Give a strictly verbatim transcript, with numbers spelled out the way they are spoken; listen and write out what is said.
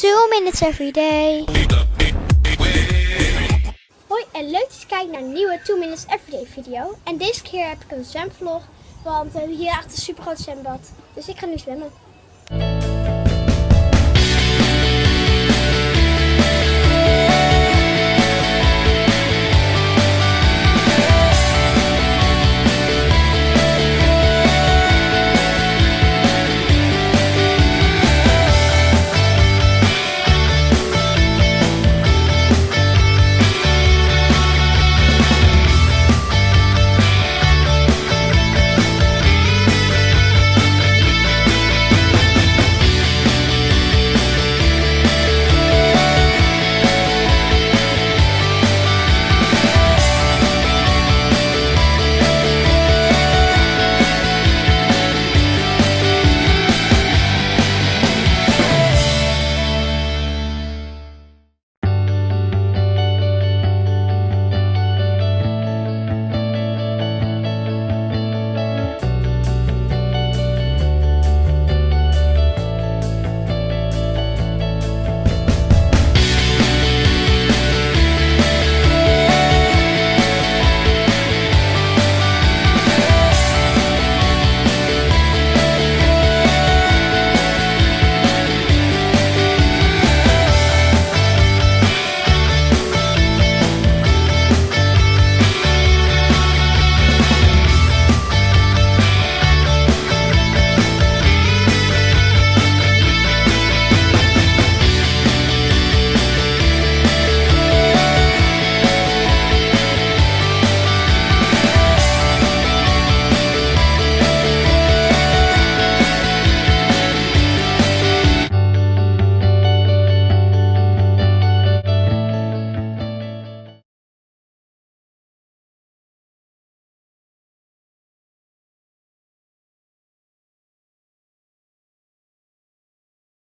Two minutes every day. Hoi en leuk dat je kijkt naar een nieuwe Two minutes everyday video. En deze keer heb ik een zwemvlog, want we hebben hier echt een super groot zwembad. Dus ik ga nu zwemmen.